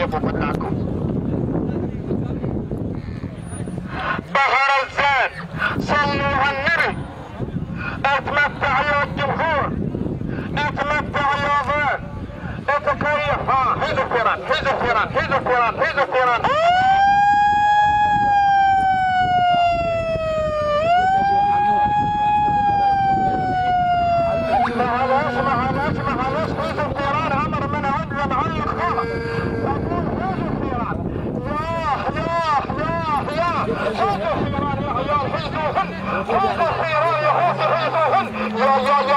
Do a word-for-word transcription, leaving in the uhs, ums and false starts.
شوفوا طلعكم ظهر الزاد. صلوا على النبي. اتمتع يا الجمهور، اتمتع يا ضيف، اتكيف. ها هيدو فيران هيدو فيران هيدو فيران هيدو فيران. معلش معلش معلش هيدو فيران عمر من عدل معلق خالص. اقول هيدو فيران. ياه ياه ياه ياه هيدو فيران يا عيال هيدوهن. هيدو فيران يا هوسر هيدوهن. يا يا يا